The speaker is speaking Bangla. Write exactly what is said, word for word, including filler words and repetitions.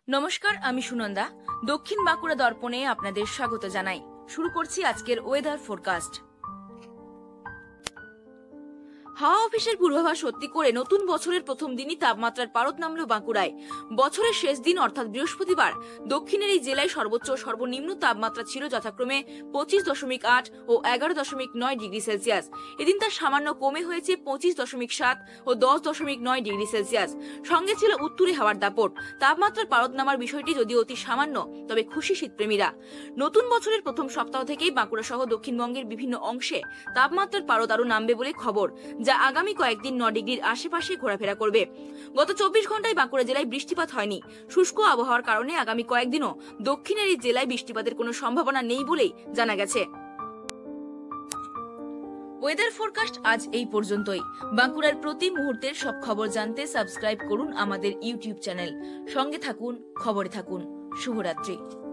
নমস্কার, আমি সুনন্দা। দক্ষিণ বাঁকুড়া দর্পণে আপনাদের স্বাগত জানাই। শুরু করছি আজকের ওয়েদার ফোরকাস্ট। হাওয়া অফিসের পূর্বাভাস সত্যি করে নতুন বছরের প্রথম দিনই তাপমাত্রার পারদ নামল বাঁকুড়ায়। বছরের শেষ দিন অর্থাৎ বৃহস্পতিবার দক্ষিণের এই জেলায় সর্বোচ্চ ও সর্বনিম্ন তাপমাত্রা ছিল যথাক্রমে পঁচিশ দশমিক আট ও এগারো দশমিক নয় ডিগ্রি সেলসিয়াস। এদিন তা সামান্য কমে হয়েছে পঁচিশ দশমিক সাত ও দশ দশমিক নয় ডিগ্রি সেলসিয়াস। সঙ্গে ছিল উত্তুরে হাওয়ার দাপট। তাপমাত্রার পারদ নামার বিষয়টি যদিও অতি সামান্য, তবে খুশি শীতপ্রেমীরা। নতুন বছরের প্রথম সপ্তাহ থেকেই বাঁকুড়া সহ দক্ষিণবঙ্গের বিভিন্ন অংশে তাপমাত্রার পারদ আরো নামবে বলে খবর, যা আগামী কয়েকদিন ন ডিগ্রির আশেপাশে ঘোরাফেরা করবে। গত চব্বিশ ঘন্টায় বাঁকুড়া জেলায় বৃষ্টিপাত হয়নি। শুষ্ক আবহাওয়ার কারণে আগামী কয়েকদিনও দক্ষিণের এই জেলায় বৃষ্টিপাতের কোনো সম্ভাবনা নেই বলেই জানা গেছে। ওয়েদার ফোরকাস্ট আজ এই পর্যন্তই। বাঁকুড়ার প্রতি মুহূর্তের সব খবর জানতে সাবস্ক্রাইব করুন আমাদের ইউটিউব চ্যানেল। সঙ্গে থাকুন, খবরে থাকুন। শুভরাত্রি।